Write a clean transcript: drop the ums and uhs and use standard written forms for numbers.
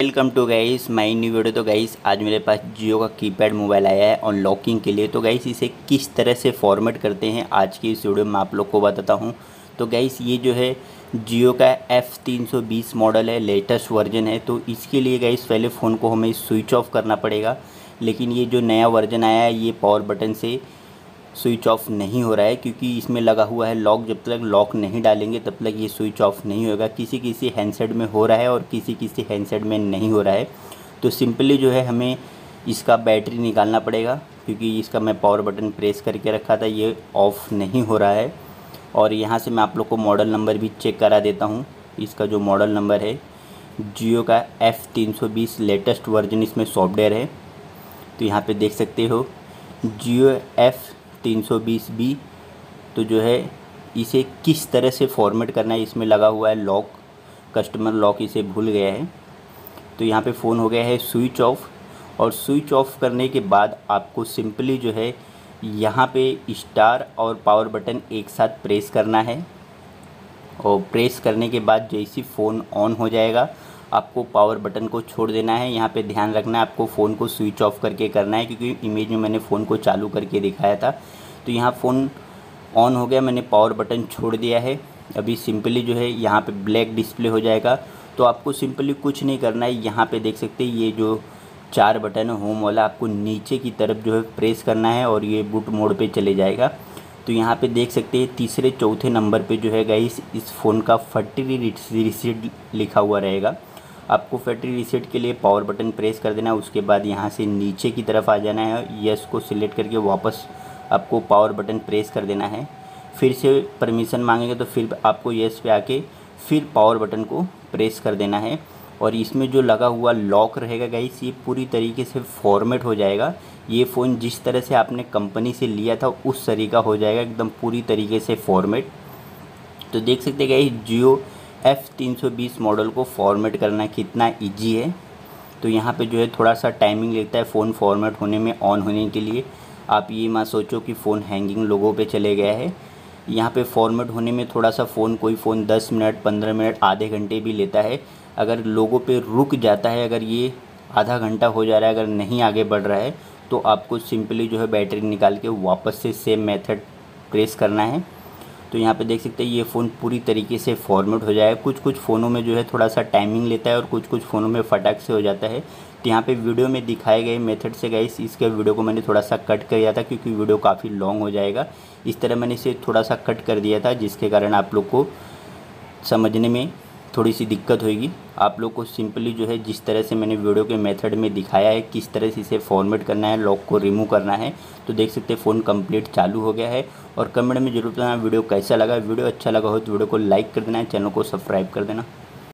Welcome to guys my new video. तो guys आज मेरे पास जियो का कीपैड मोबाइल आया है अनलॉकिंग के लिए। तो गाइस इसे किस तरह से फॉर्मेट करते हैं आज की इस वीडियो में आप लोग को बताता हूं। तो गाइस ये जो है जियो का F320 मॉडल है, लेटेस्ट वर्जन है। तो इसके लिए गाइस पहले फ़ोन को हमें स्विच ऑफ करना पड़ेगा। लेकिन ये जो नया वर्जन आया है ये पावर बटन से स्विच ऑफ नहीं हो रहा है, क्योंकि इसमें लगा हुआ है लॉक। जब तक लॉक नहीं डालेंगे तब तक ये स्विच ऑफ नहीं होगा। किसी किसी हैंडसेट में हो रहा है और किसी किसी हैंडसेट में नहीं हो रहा है। तो सिंपली जो है हमें इसका बैटरी निकालना पड़ेगा, क्योंकि इसका मैं पावर बटन प्रेस करके रखा था, ये ऑफ़ नहीं हो रहा है। और यहाँ से मैं आप लोग को मॉडल नंबर भी चेक करा देता हूँ। इसका जो मॉडल नंबर है जियो का F320 लेटेस्ट वर्जन इसमें सॉफ्टवेयर है। तो यहाँ पे देख सकते हो जियो F320B। तो जो है इसे किस तरह से फॉर्मेट करना है, इसमें लगा हुआ है लॉक, कस्टमर लॉक इसे भूल गया है। तो यहाँ पे फ़ोन हो गया है स्विच ऑफ। और स्विच ऑफ करने के बाद आपको सिंपली जो है यहाँ पे स्टार और पावर बटन एक साथ प्रेस करना है। और प्रेस करने के बाद जैसे फ़ोन ऑन हो जाएगा आपको पावर बटन को छोड़ देना है। यहाँ पे ध्यान रखना है आपको फ़ोन को स्विच ऑफ करके करना है, क्योंकि इमेज में मैंने फ़ोन को चालू करके दिखाया था। तो यहाँ फ़ोन ऑन हो गया, मैंने पावर बटन छोड़ दिया है। अभी सिंपली जो है यहाँ पे ब्लैक डिस्प्ले हो जाएगा। तो आपको सिंपली कुछ नहीं करना है। यहाँ पे देख सकते हैं ये जो 4 बटन है होम वाला, आपको नीचे की तरफ जो है प्रेस करना है और ये बूट मोड पे चले जाएगा। तो यहाँ पे देख सकते हैं तीसरे चौथे नंबर पे जो है गाइस इस फ़ोन का फैक्ट्री रीसेट लिखा हुआ रहेगा। आपको फैक्ट्री रीसेट के लिए पावर बटन प्रेस कर देना है। उसके बाद यहाँ से नीचे की तरफ आ जाना है, यस को सिलेक्ट करके वापस आपको पावर बटन प्रेस कर देना है। फिर से परमिशन मांगेंगे तो फिर आपको यस पे आके फिर पावर बटन को प्रेस कर देना है। और इसमें जो लगा हुआ लॉक रहेगा गाइस ये पूरी तरीके से फॉर्मेट हो जाएगा। ये फ़ोन जिस तरह से आपने कंपनी से लिया था उस तरीका हो जाएगा, एकदम पूरी तरीके से फॉर्मेट। तो देख सकते हैं गाइस जियो F320 मॉडल को फॉर्मेट करना कितना ईजी है। तो यहाँ पे जो है थोड़ा सा टाइमिंग लगता है फ़ोन फॉर्मेट होने में, ऑन होने के लिए। आप ये मत सोचो कि फ़ोन हैंगिंग लोगों पे चले गया है। यहाँ पे फॉर्मेट होने में थोड़ा सा कोई फ़ोन 10 मिनट 15 मिनट आधे घंटे भी लेता है। अगर लोगों पे रुक जाता है, अगर ये आधा घंटा हो जा रहा है, अगर नहीं आगे बढ़ रहा है, तो आपको सिंपली जो है बैटरी निकाल के वापस से सेम मेथड प्रेस करना है। तो यहाँ पे देख सकते हैं ये फ़ोन पूरी तरीके से फॉर्मेट हो जाएगा। कुछ कुछ फ़ोनों में जो है थोड़ा सा टाइमिंग लेता है और कुछ कुछ फ़ोनों में फटाक से हो जाता है। तो यहाँ पे वीडियो में दिखाए गए मेथड से गाइस इसके वीडियो को मैंने थोड़ा सा कट कर दिया था, क्योंकि वीडियो काफ़ी लॉन्ग हो जाएगा। इस तरह मैंने इसे थोड़ा सा कट कर दिया था, जिसके कारण आप लोग को समझने में थोड़ी सी दिक्कत होगी। आप लोग को सिंपली जो है जिस तरह से मैंने वीडियो के मेथड में दिखाया है किस तरह से इसे फॉर्मेट करना है, लॉक को रिमूव करना है। तो देख सकते हैं फ़ोन कंप्लीट चालू हो गया है। और कमेंट में जरूर बताना वीडियो कैसा लगा। वीडियो अच्छा लगा हो तो वीडियो को लाइक कर देना है, चैनल को सब्सक्राइब कर देना।